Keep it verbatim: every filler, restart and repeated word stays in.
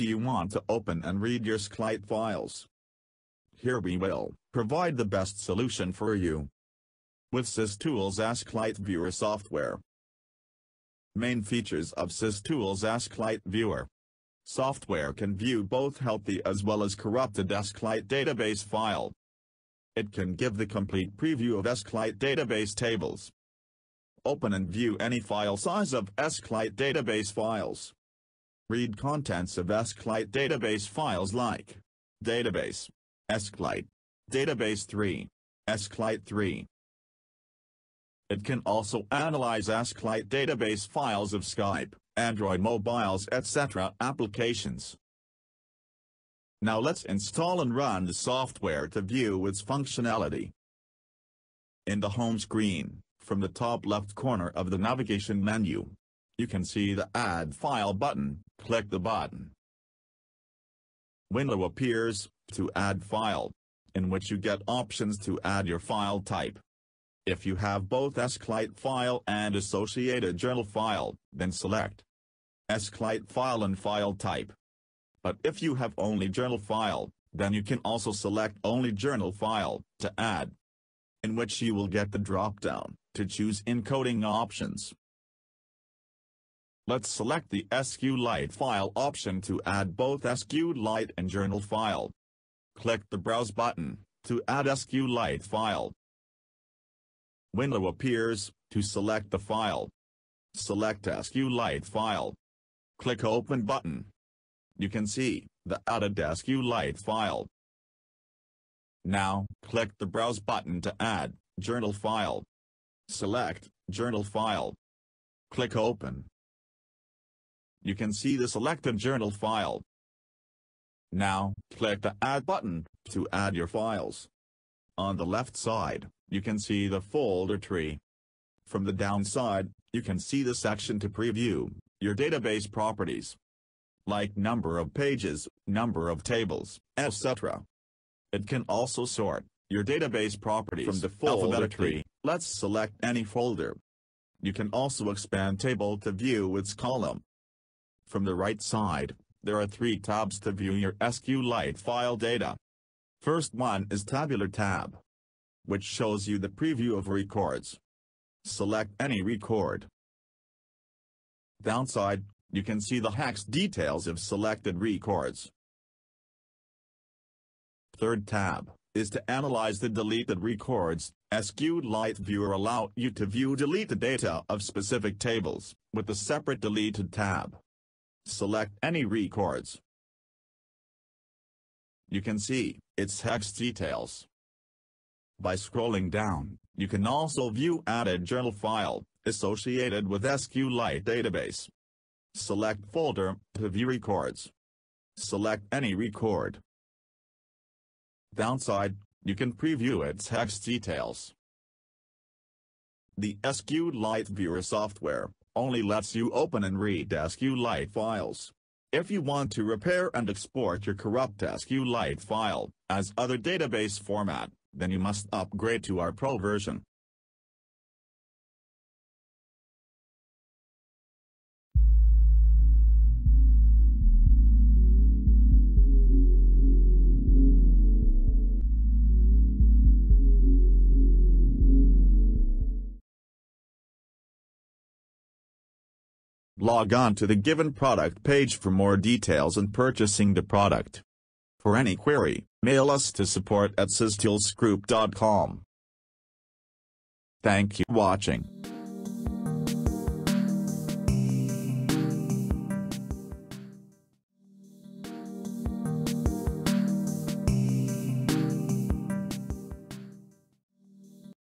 you want to open and read your Sqlite files. Here we will provide the best solution for you with SysTools Sqlite Viewer software. Main features of SysTools Sqlite Viewer software can view both healthy as well as corrupted Sqlite database file. It can give the complete preview of Sqlite database tables. Open and view any file size of Sqlite database files. Read contents of Sqlite database files like database, Sqlite, database three, Sqlite three. It can also analyze Sqlite database files of Skype, Android mobiles et cetera applications. Now let's install and run the software to view its functionality. In the home screen, from the top left corner of the navigation menu, you can see the Add File button. Click the button. Window appears to add file, in which you get options to add your file type. If you have both Sqlite file and associated journal file, then select Sqlite file and file type. But if you have only journal file, then you can also select only journal file to add, in which you will get the drop-down to choose encoding options. Let's select the SQLite file option to add both SQLite and journal file. Click the Browse button to add SQLite file. Window appears to select the file. Select SQLite file. Click Open button. You can see the added SQLite file. Now, click the Browse button to add journal file. Select journal file. Click Open. You can see the selected journal file. Now, click the Add button to add your files. On the left side, you can see the folder tree. From the downside, you can see the section to preview your database properties, like number of pages, number of tables, et cetera. It can also sort your database properties from the folder tree. Let's select any folder. You can also expand table to view its column. From the right side, there are three tabs to view your SQLite file data. First one is Tabular tab, which shows you the preview of records. Select any record. Downside, you can see the hex details of selected records. Third tab is to analyze the deleted records. SQLite Viewer allows you to view deleted data of specific tables with a separate deleted tab. Select any records. You can see its hex details. By scrolling down, you can also view added journal file associated with SQLite database. Select folder to view records. Select any record. Downside, you can preview its hex details. The SQLite Viewer software only lets you open and read SQLite files. If you want to repair and export your corrupt SQLite file as other database format, then you must upgrade to our Pro version. Log on to the given product page for more details and purchasing the product. For any query, mail us to support at SysTools Sqlite dot com. Thank you for watching.